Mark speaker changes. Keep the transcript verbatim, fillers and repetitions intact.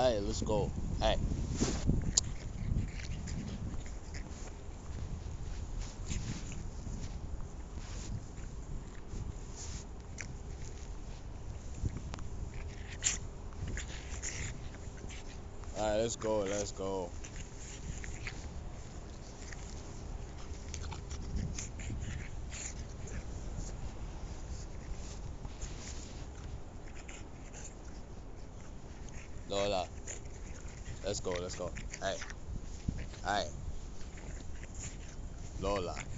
Speaker 1: Alright, let's go. Alright. Alright, let's go, let's go. Lola. Let's go, let's go. Alright. Alright. Lola.